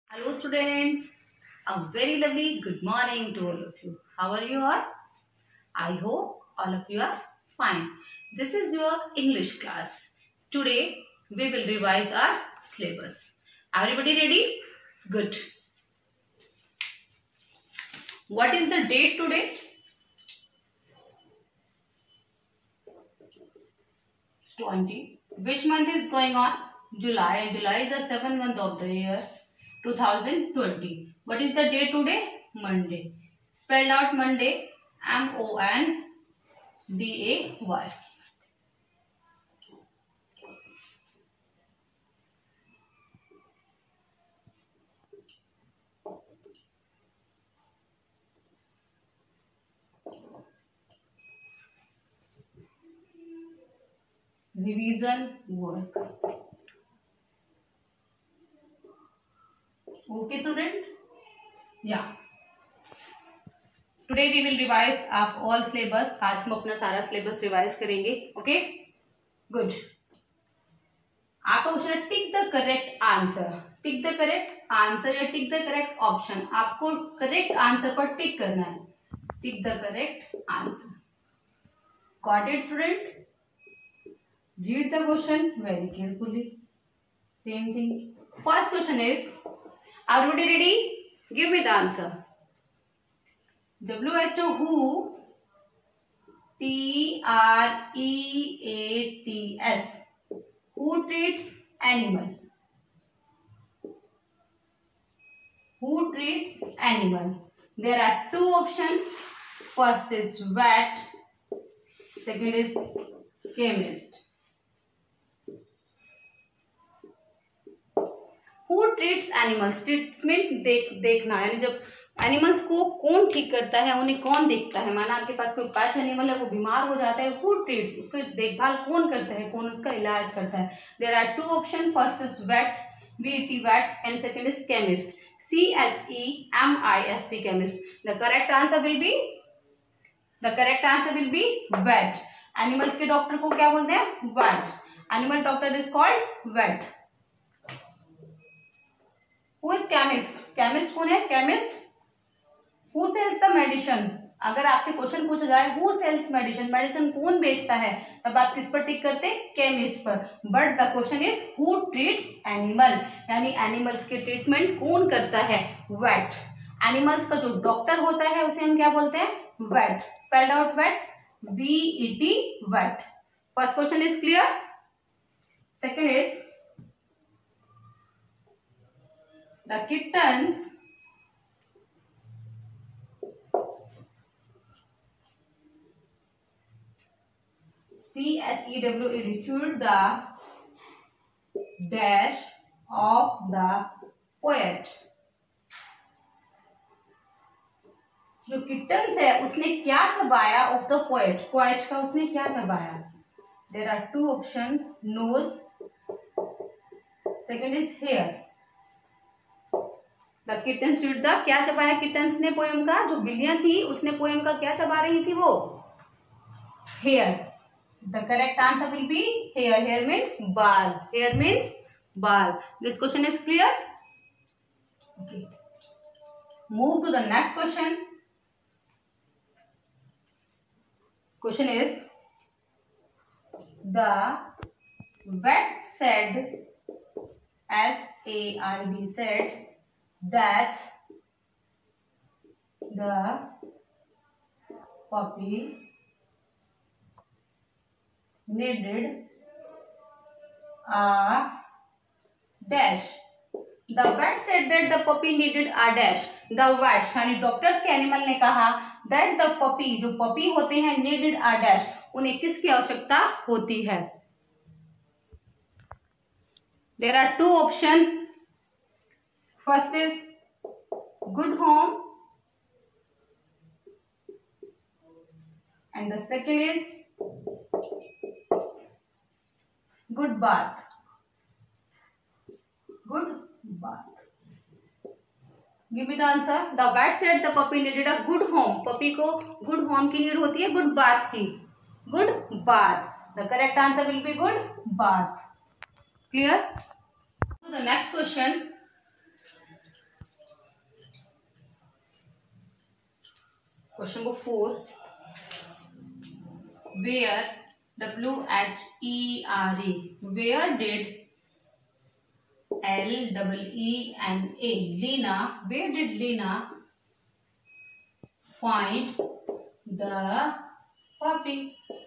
Hello students, a very lovely good morning to all of you. How are you all? I hope all of you are fine. This is your English class. Today we will revise our syllabus. Everybody ready? Good. What is the date today? 20. Which month is going on? July. July is the 7th month of the year 2020. What is the day today? Monday. Spelled out Monday. Monday. Revision work. Okay student? Yeah. Today we will revise आप all syllabus. आज हम अपना सारा syllabus revise करेंगे. Okay? Good. आपका question है tick the correct answer. Tick the correct answer या tick the correct option. आपको करेक्ट आंसर पर टिक करना है. Tick the correct answer. Got it student? Read the question very carefully. Same thing. First question is, are you ready? Give me the answer. WHO, who? TREATS. Who treats animal? Who treats animal? There are two options. First is vet. Second is chemist. Who treats animals? Treatment देखना, यानी जब animals को कौन ठीक करता है, उन्हें कौन देखता है. माना आपके पास कोई पेट एनिमल है, वो बीमार हो जाता है. Who treats? उसकी देखभाल कौन करता है, कौन उसका इलाज करता है. There are two options. First is vet, VET vet, and second is chemist, CHEMIST chemist. The correct answer will be vet. Animals के डॉक्टर को क्या बोलते हैं? vet. Animal doctor is called vet. Who is chemist? Chemist कौन है? Chemist. Who sells the medicine? अगर आपसे question पूछा जाए who sells medicine, मेडिसिन कौन बेचता है, तब आप किस पर टिक करते? केमिस्ट पर. But the question is who treats animal, यानी एनिमल्स के ट्रीटमेंट कौन करता है? वेट. एनिमल्स का जो डॉक्टर होता है उसे हम क्या बोलते हैं? Vet. Spelled out vet, VET vet. First question is clear. Second is the kittens chewed the dash of the poet. जो किटन्स है उसने क्या चबाया ऑफ द पोएट. पोएट का उसने क्या चबाया? There are two options. Nose. Second is hair. The kittens chewed the, क्या चबाया किटन्स ने पोएम का? जो बिल्लियां थी उसने पोएम का क्या चबा रही थी? वो hair. The correct answer will be hair. Hair means बाल. हेयर मीन्स बाल. This question is clear. Okay, move to the next question. Question is the vet said, SAID said, that the puppy needed a dash. The vet said that the puppy needed a dash. The vet यानी doctors के animal ने कहा that the puppy, जो पपी होते हैं, needed a dash, उन्हें किसकी आवश्यकता होती है? There are two options. First is good home and the second is good bath. Good bath. Give me the answer. The vet said the puppy needed a good home. Puppy को good home की need होती है, good bath की. Good bath. The correct answer will be good bath. Clear? So the next question. Question number 4. Where, WHERE, where did LEENA, Lena, where did Lena find the puppy?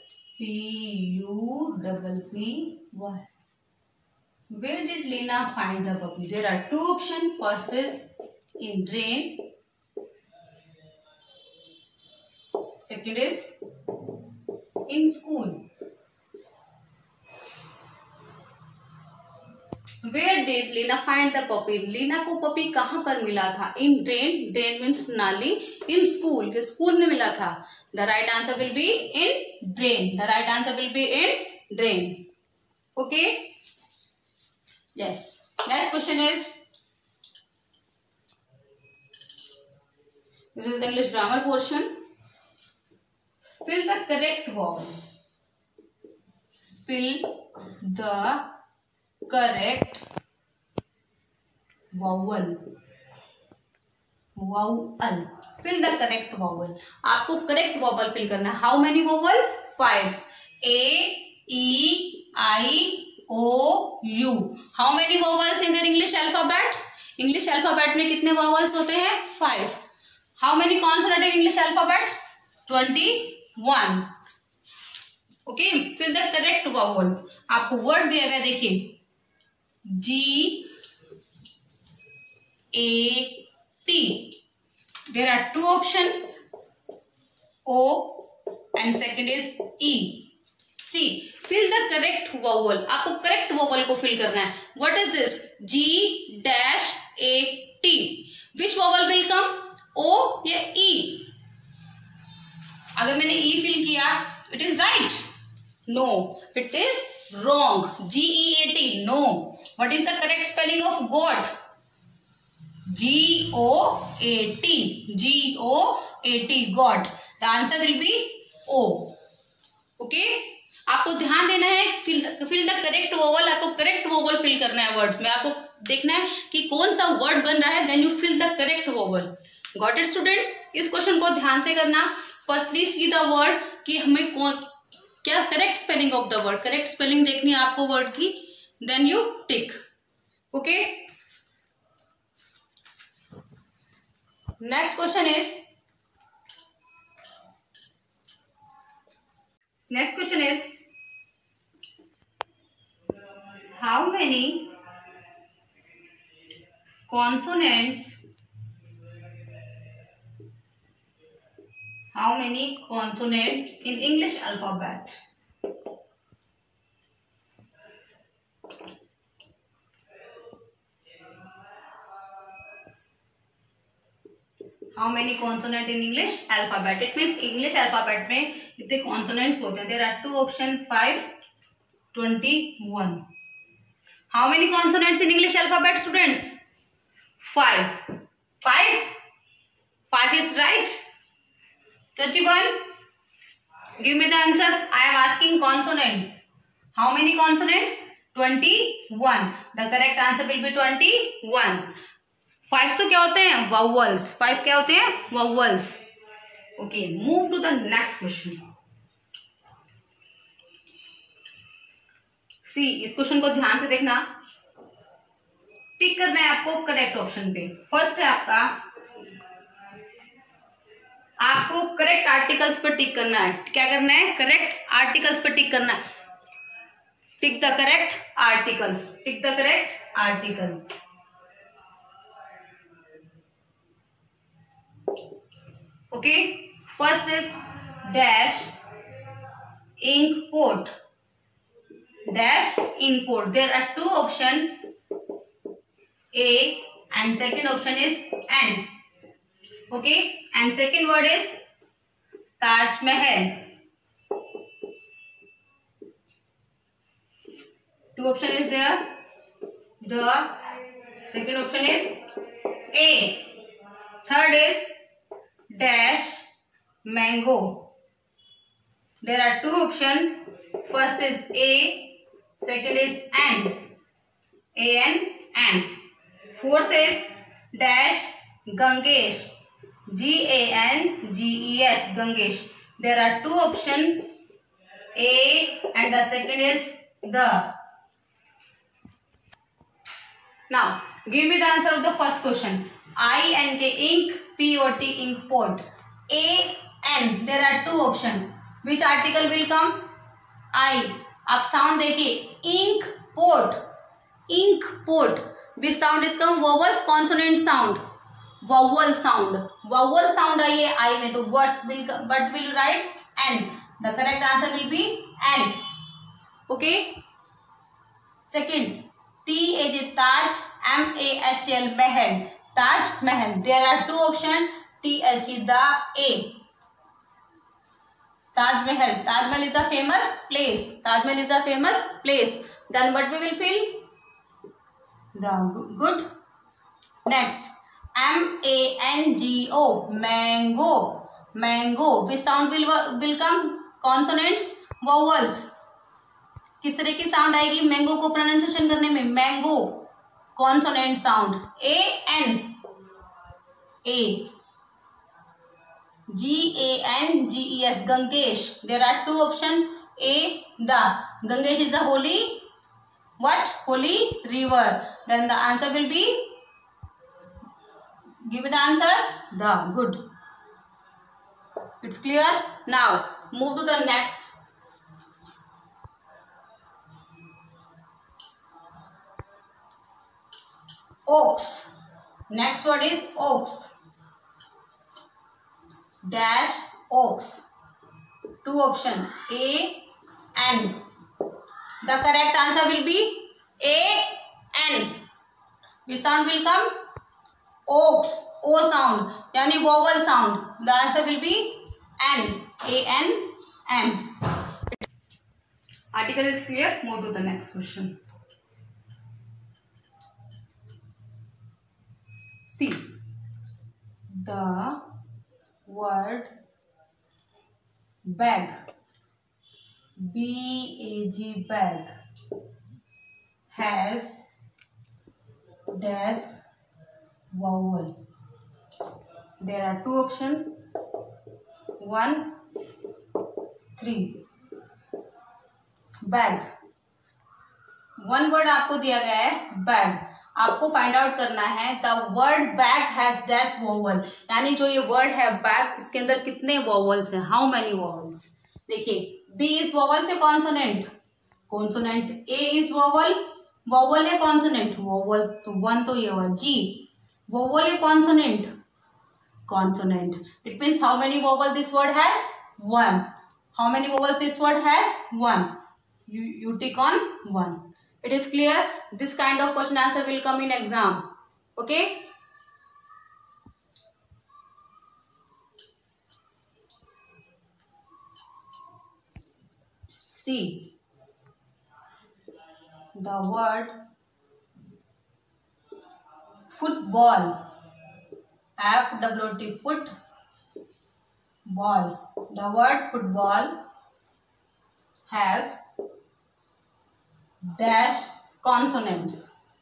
PUPPY. Where did Lena find the puppy? There are two options. First is in drain. Second is in school. Where did Lena find the puppy? Leena को puppy कहाँ पर मिला था? In drain. Drain means नाली. In school. School में मिला था. The right answer will be in drain. The right answer will be in drain. Okay. Yes. Next question is. This is the English grammar portion. Fill the correct vowel. Fill the correct vowel. Fill the correct vowel. आपको correct vowel fill करना है. How many vowel? 5. A, E, I, O, U. How many vowels in the English alphabet? English alphabet में कितने vowels होते हैं? 5. How many consonant in English alphabet? 21. Okay. Fill the correct vowel. आपको word दिया गया, देखिए GAT. There are two options, O and second is E. See, fill the correct vowel. आपको correct vowel को fill करना है. What is this? G-A-T. Which vowel will come? O या E? अगर मैंने E fill किया, it is right. No, it is wrong. G-E-A-T. No. What is the correct spelling of goat? G-O-A-T. G-O-A-T. Goat. The answer will be O. Okay. आपको ध्यान देना है. fill the correct vowel. आपको correct vowel fill करना है words में. आपको देखना है कि कौन सा word बन रहा है. Then you fill the correct vowel. Got it, student? इस क्वेश्चन को ध्यान से करना. Firstly see the word कि हमें क्या correct spelling of the word. Correct spelling देखनी है आपको वर्ड की. Then you tick. Okay. Next question is how many consonants in English alphabet? How many consonant in English alphabet? It means English alphabet में कितने consonants होते हैं? There are two options, 5, 21. How many consonants in English alphabet, students? 5. 5 is right. 21. Give me the answer. I am asking consonants. How many consonants? 21. The correct answer will be 21. 5 तो क्या होते हैं? Vowels. 5 क्या होते हैं? Vowels. Okay. Move to the next question. See, इस question को ध्यान से देखना. टिक करना है आपको करेक्ट ऑप्शन पे. फर्स्ट है आपको करेक्ट आर्टिकल्स पर टिक करना है. क्या करना है? करेक्ट आर्टिकल्स पर टिक करना है. Tick the correct articles. Tick the correct article. Okay. First is dash import. Dash import. There are two option, A and second option is N. Okay. And second word is Taj Mahal. Two option is there. The second option is A. Third is dash mango. There are two option. First is A. Second is N. A-N. N. Fourth is dash Gangesh. Ganges, Gangesh. There are two options, A and the second is the. Now, give me the answer of the first question. INK, ink, POT, ink, pot. A, N, there are two options. Which article will come? I. आप sound देखिए, ink pot, ink pot. Which sound is come? Vowels, consonant sound, vowel sound. Vowel sound I है I में, तो what will you write? N. The correct answer will be N. Okay. Second, TAJ, Taj, MAHL, Mahal, Taj Mahal. There are two options, TLC, the A. Taj Mahal. Taj Mahal is a famous place. Taj Mahal is a famous place. Then what we will fill? The good. Next, MANGO, mango, mango. Which sound will come? Consonants, vowels. किस तरह की sound आएगी mango को pronunciation करने में? Mango, consonant sound. AN, A. GANGES, Gangesh. There are two options, A, the. Gangesh is a holy, what? Holy river. Then the answer will be, give me the answer, the. Good. It's clear. Now move to the next. Oaks. Next word is oaks. Dash, oaks. Two option, A, N. The correct answer will be A, N. Which sound will come? Oaks, O sound, यानी vowel sound. The answer will be N, A, N, N. Article is clear. Move to the next question. See, the word bag, BAG, bag, has dash vowel. There are two options, 1, 3. Bag, one word आपको दिया गया है bag. आपको find out करना है the word bag has dash vowel, यानी जो ये वर्ड है बैग, इसके अंदर कितने वोवल्स हैं, हाउ मेनी वोवल्स. देखिए, बी इज वोवल से consonant, consonant. A is vowel, vowel है कॉन्सोनेंट, वोवल, तो 1 तो ये हुआ. जी वोवल है consonant, consonant. It means how many vowel this word has? 1. How many vowel this word has? 1. You tick on 1. It is clear. This kind of question answer will come in exam. Okay. See, the word football, FWT, foot, ball. The word football has dash consonants.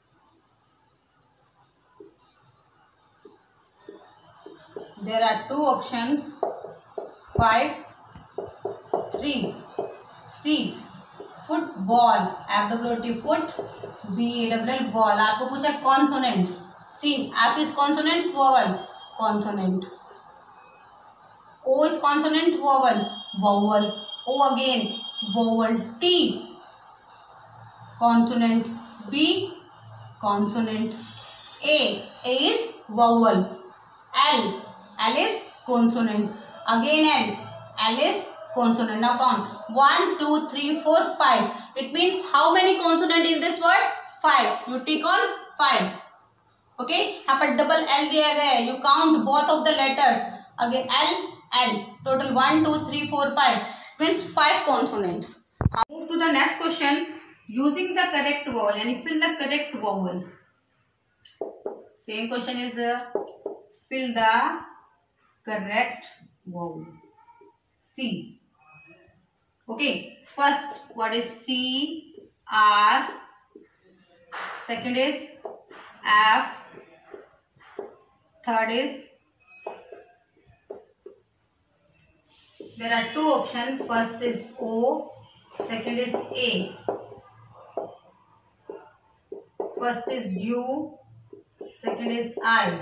There are two options, 5, 3. C, football, FWT, foot, BALL, ball. आपको पूछा consonants. C, F is consonants, vowel, consonant. O is consonant, vowels, vowel. O again, vowel. T, consonant. B, consonant. A is vowel. L is consonant. Again L is consonant. Now count 1, 2, 3, 4, 5. It means how many consonant in this word? 5. You tick on 5. Okay. यहाँ पर double L दिया गया है. You count both of the letters. Again L. Total 1, 2, 3, 4, 5. Means 5 consonants. Move to the next question. Using the correct vowel, यानी fill the correct vowel. Same question is fill the correct vowel. C. Okay. First, what is C? R. Second is F. Third is There are two options. First is O, second is A. First is U, second is I.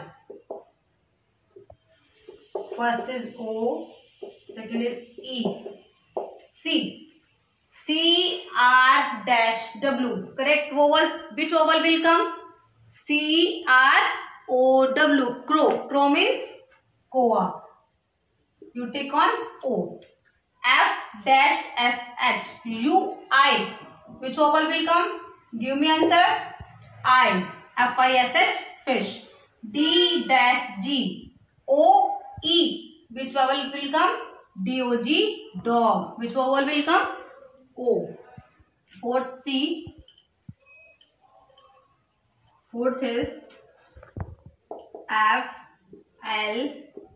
First is O, second is E. C. C R dash W. Correct vowels. Which vowel will come? C R O W. Crow. Crow means koa. You take on O. F dash S H U I. Which vowel will come? Give me answer. I. F I S H fish. D dash G O E. Which vowel will come? D O G dog. Which vowel will come? O. Fourth C. Fourth is F L.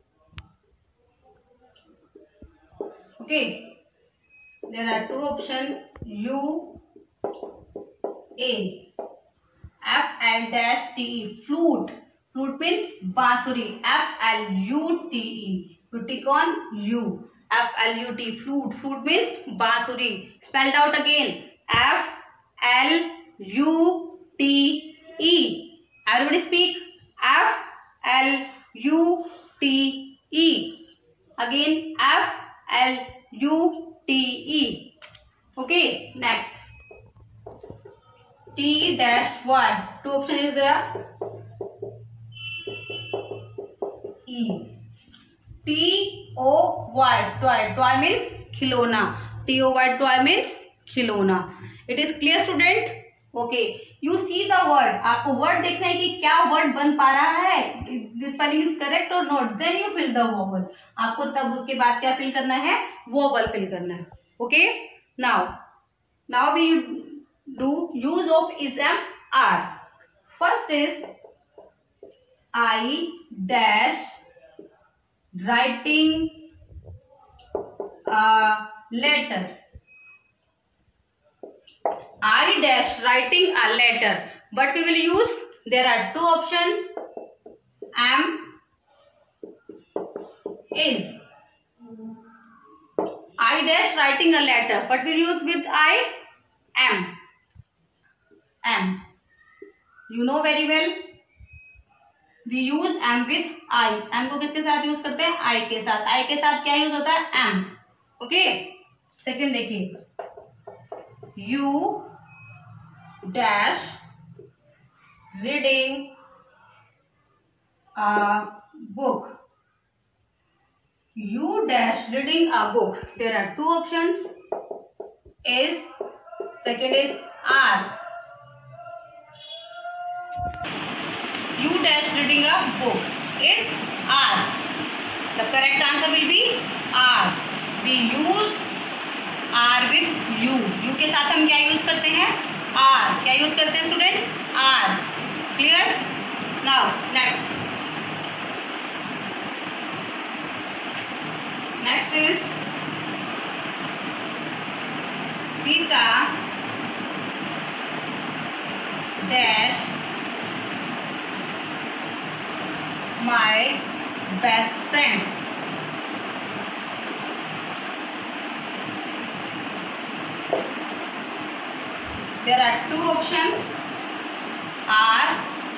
Okay. There are two options. U A. F L dash T E. Flute. Flute means bansuri. F L U T E. You tick on U. F L U T. Flute. Flute means bansuri. Spelled out again. F L U T E. Everybody speak. F L U T E. Again F L U T E. Okay. Next. T dash Y. Two option is there. E. T O Y. Toy. Toy means खिलौना. T O Y. Toy means खिलौना. It is clear, student? Okay. You see the word. आपको word देखना है कि क्या word बन पा रहा है. This spelling is correct or not. Then you fill the vowel. आपको तब उसके बाद क्या fill करना है? Vowel fill करना है. Okay. Now we do use of ism R. First is I dash writing a letter. I dash writing a letter. But we will use, there are two options. Am, is. I dash writing a letter. But we will use with I, am. Am. You know very well. We use am with I. am को किसके साथ use करते हैं? I के साथ. I के साथ क्या यूज होता है? am. ओके. सेकंड देखिए. You dash reading a book. You dash reading a book. There are two options. Is. Second is are. You dash reading a book. Is are. The correct answer will be are. We use are with you. You के साथ हम क्या use करते हैं? are. क्या use करते हैं students? are. Clear? Now next. Next is Sita dash my best friend. There are two options. Are,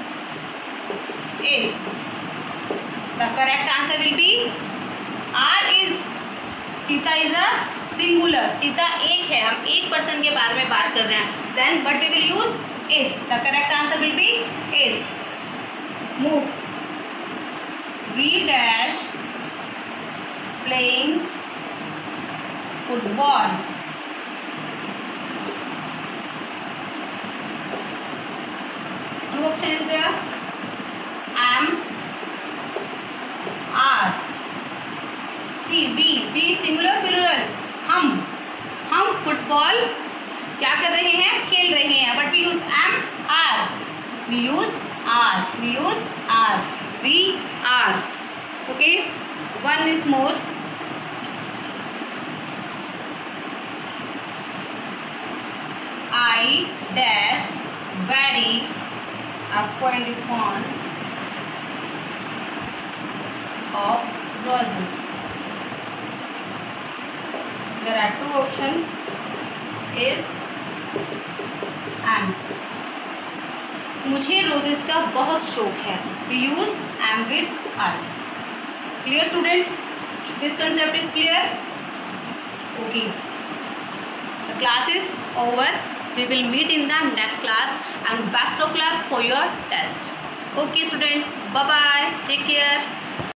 is. The correct answer will be are is. Sita is a singular. Sita एक है. हम एक person के बारे में बात कर रहे हैं. Then but we will use is. The correct answer will be is. Move. We dash playing football. Two option is there. Am, are. See, we singular plural. हम फुटबॉल क्या कर रहे हैं? खेल रहे हैं. But we use am, are. We use are. We use are. We are. Okay. One is more. I dash very and fond of roses. that true option is am. मुझे roses का बहुत शौक है. We use am with I. Clear student? This concept is clear? Okay. The class is over. We will meet in the next class and best of luck for your test. Okay student. Bye bye. Take care.